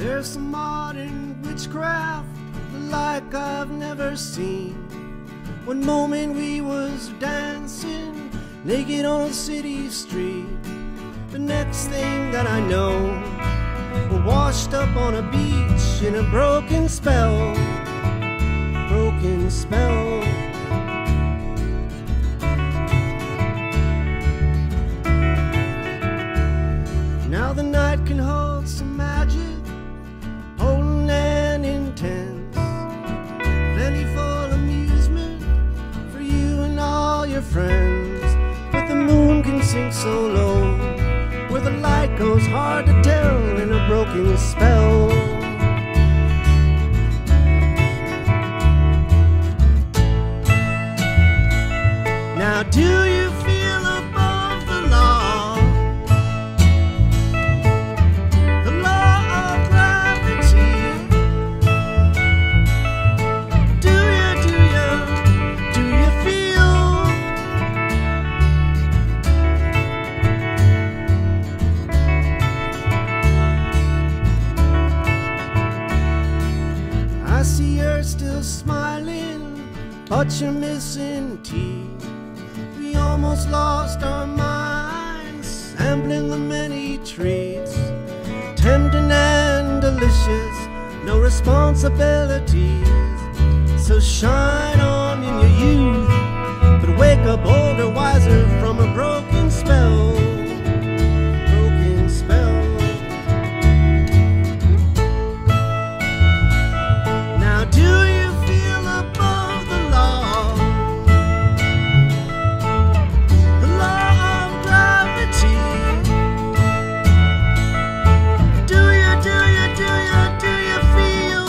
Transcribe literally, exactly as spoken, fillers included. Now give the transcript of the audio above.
There's some modern witchcraft like I've never seen. One moment we was dancing naked on a city street. The next thing that I know, we're washed up on a beach in a broken spell. Broken spell. Now the night can hold some magic, potent and intense, plenty full amusement for you and all your friends. But the moon can sink so low, where the light goes hard to tell in a broken spell. Now do you feel above the law? The law of gravity. Do you, do you, do you feel? I see you're still smiling, but you're missing teeth. We almost lost our minds, sampling the many treats, tempting and delicious, no responsibilities. So shine on in your youth, but wake up older, wiser from a broken spell. Broken spell. Now do you feel above the law? The law of gravity. Do you, do you, do you, do you feel?